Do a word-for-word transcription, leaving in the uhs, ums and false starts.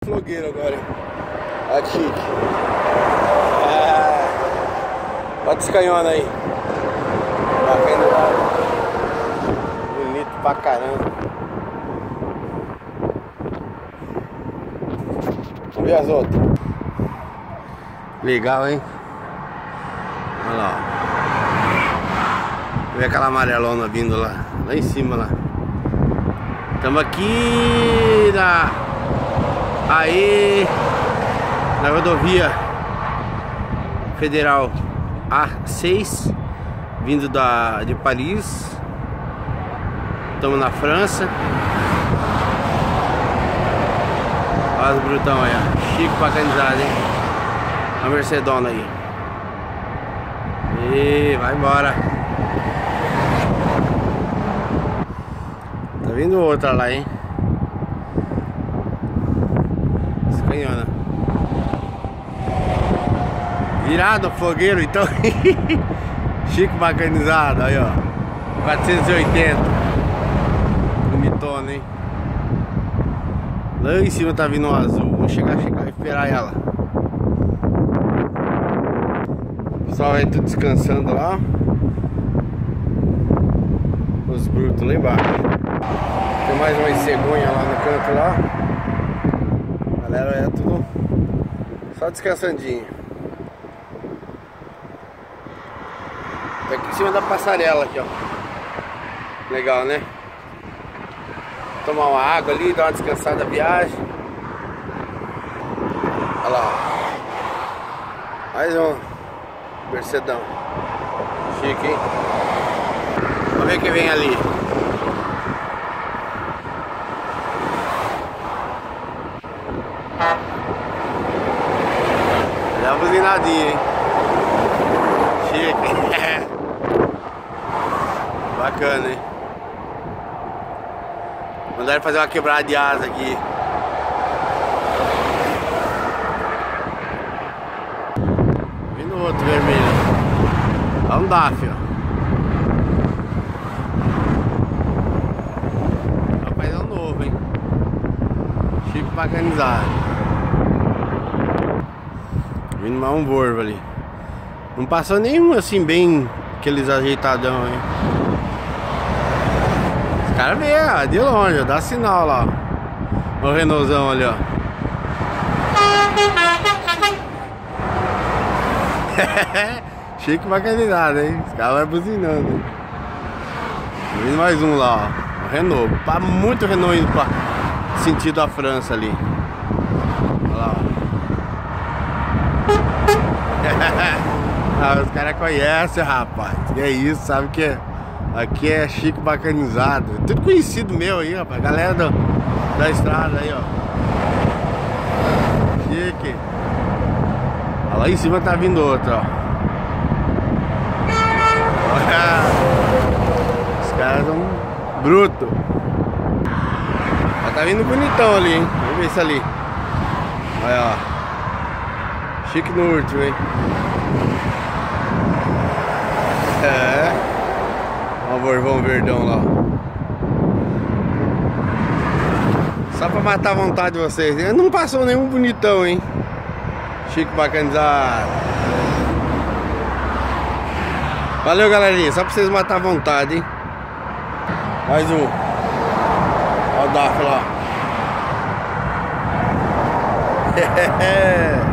Flogueiro agora, hein? Olha que chique. É... Olha esse canhão aí. Bonito pra caramba. Vamos ver as outras. Legal, hein? Olha lá, ó. Vê aquela amarelona vindo lá, lá em cima lá. Estamos aqui na aí na rodovia federal A seis, vindo da de Paris. Estamos na França. Olha os brutão aí, ó. Chique pra canizada, hein? A Mercedona aí. E vai embora. Tá vindo outra lá, hein? Esse canhona. Virado fogueiro, então. Chico bacanizado, aí ó. quatrocentos e oitenta. Bonitona, hein? Lá em cima tá vindo um azul. Vamos chegar, chegar e esperar ela. O pessoal vai tudo descansando lá. Os brutos lá embaixo. Tem mais uma cegonha lá no canto lá. A galera é tudo só descansandinho. Tá aqui em cima da passarela aqui, ó. Legal, né? Tomar uma água ali, dar uma descansada da viagem. Olha lá. Mais um Mercedão. Chique, hein? Vamos ver quem vem ali. Olha a buzinadinha, hein? Chique. Bacana, hein? Mandaram fazer uma quebrada de asa aqui. Vindo outro vermelho. Vamos dar, filho. Rapaz, é um novo, hein? Chico bacanizado. Vindo mais um Volvo ali. Não passou nenhum assim bem aqueles ajeitadão, hein? Os caras vê, ó, de longe, ó, dá sinal lá, ó. O Renaultzão ali, ó. Chique bacanizado, hein? Os caras vão buzinando, hein? Vindo mais um lá, ó. O Renault. Tá muito Renault indo pra sentido a França ali. Olha lá, ó. Ah, os caras conhecem, rapaz. Que é isso, sabe que é? Aqui é Chico bacanizado. Tudo conhecido meu aí, rapaz. Galera do, da estrada aí, ó. Chique. Olha lá em cima tá vindo outro, ó. Os caras são brutos. Tá vindo bonitão ali, hein? Vamos ver isso ali. Olha, ó. Chique no último, hein? É. Olha o Volvão verdão lá. Só pra matar a vontade de vocês. Não passou nenhum bonitão, hein? Chico bacanizado. Valeu, galerinha. Só pra vocês matar a vontade, hein? Mais um. Olha o Daf lá.